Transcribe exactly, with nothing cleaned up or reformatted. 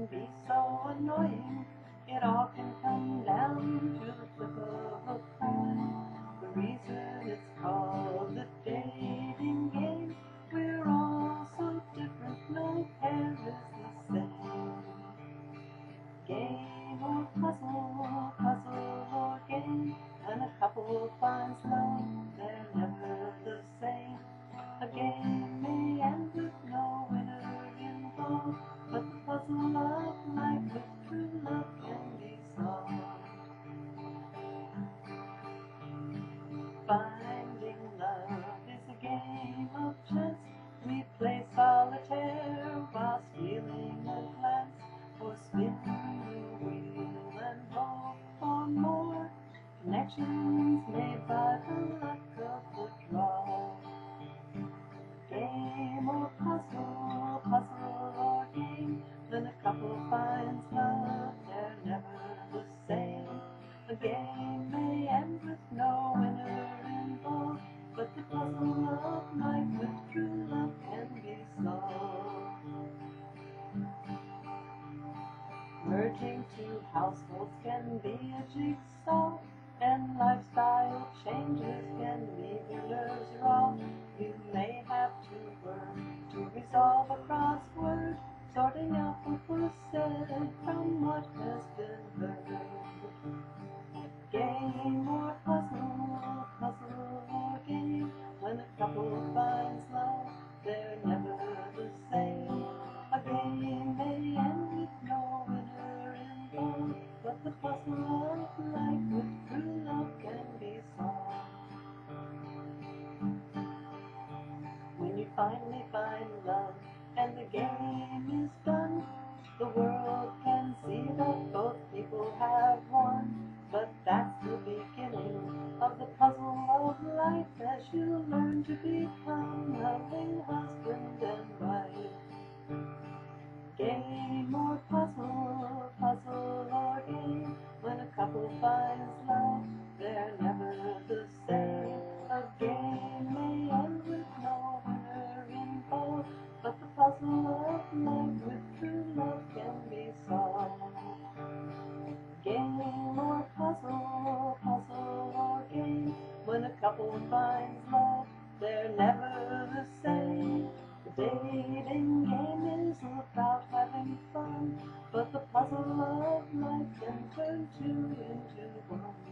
can be so annoying. It all can come down to the flip of a coin. The reason it's called the dating game, we're all so different, no pair is the same. Game or puzzle, puzzle or game, when a couple finds love, they're never the same. A game may end with no winner involved, but the puzzle of life with true love can be solved. Finding love is a game of chance. We play solitaire while stealing a glance, or spin the wheel and hope for more connections made by the luck of the draw. Game or puzzle, puzzle or game, when a couple finds love, they're never the same. A game may end with no winner involved, but the puzzle of life with true love can be solved. Merging two households can be a jigsaw, and lifestyle changes can leave your nerves raw. You may have to work to resolve a crossword, sorting out what was said from what has been heard. Game or puzzle, puzzle or game, when a couple finds love, they're never the same. A game may end with no winner involved, but the puzzle of life with true love can be solved. When you finally find love and the game is done, the world can see that both people have won. But that's the beginning of the puzzle of life, as you learn to become loving husband and wife. Game or puzzle, puzzle or game, when a couple finds love, they're never the same. A game may end with no winner involved, but the puzzle of life with true love can be solved. Game or puzzle, puzzle or game, when a couple finds love, they're never the same. The dating game is about having fun, but the puzzle of life can turn two into one.